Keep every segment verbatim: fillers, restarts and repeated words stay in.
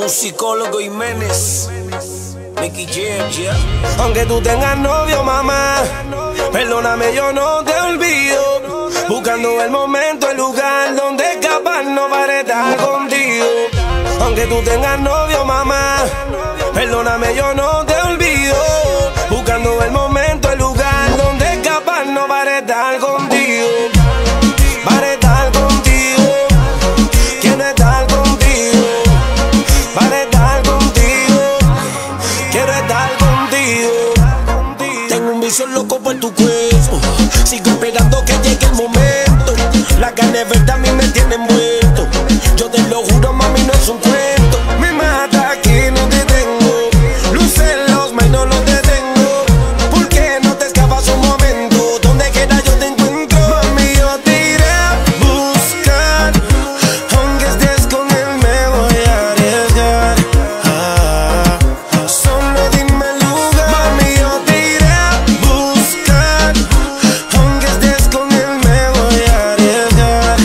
Musicólogo Jiménez, Nicky Jam, yeah. Aunque tú tengas novio, mamá, perdóname, yo no te olvido. Buscando el momento, el lugar donde escaparnos para estar contigo. Aunque tú tengas novio, mamá, perdóname, yo no te olvido. Buscando el momento, el lugar donde escaparnos para estar contigo. Para estar contigo. Quiero estar contigo. Para estar contigo. Quiero estar contigo. Tengo un vicio loco por tu cuerpo. Sigo esperando que llegue el momento. La carne verde a mí me tiene envuelto. Yo te lo juro, mami, no es un cuento. Me mata que no te tengo. Luces los mains no los detengo. ¿Por qué no te escapas un momento? Donde quiera yo te encuentro. Mami, yo te iré a buscar. Aunque estés con él me voy a arriesgar. Ah, solo dime el lugar. Mami, yo te iré a buscar. Aunque estés con él me voy a arriesgar.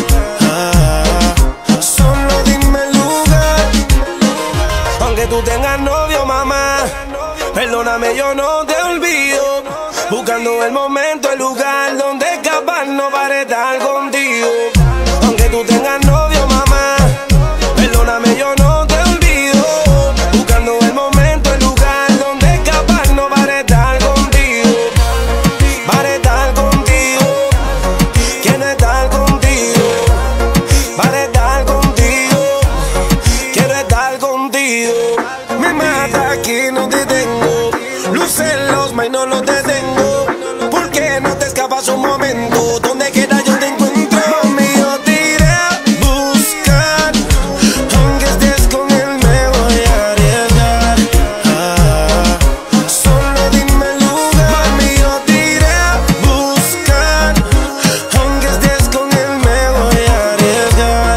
Ah, solo dime el lugar. Aunque tú tengas novio, mamá, perdóname, yo no te olvido. Buscando el momento, el lugar donde escaparnos para estar contigo. Aunque tú tengas novio, mamá, perdóname, yo no te olvido. Buscando el momento, el lugar donde escaparnos para estar contigo. Para estar contigo. Quiero estar contigo. Para estar contigo. Quiero estar contigo. Me mata que no te tengo. Luces los mains no los detengo. ¿Por qué no te escapas un momento? Donde quiera yo te encuentro. Mami, yo te iré a buscar. Aunque estés con él me voy a arriesgar. Ah, solo dime el lugar. Mami, yo te iré a buscar. Aunque estés con él me voy a arriesgar.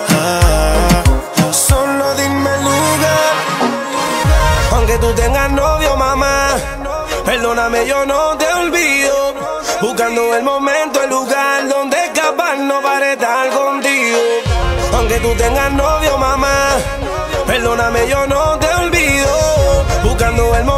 Ah, solo dime el lugar. Aunque tú tengas novio, mamá, perdóname, yo no te olvido. Buscando el momento, el lugar donde escaparnos para estar contigo. Aunque tú tengas novio, mamá, perdóname, yo no te olvido. Buscando el momento.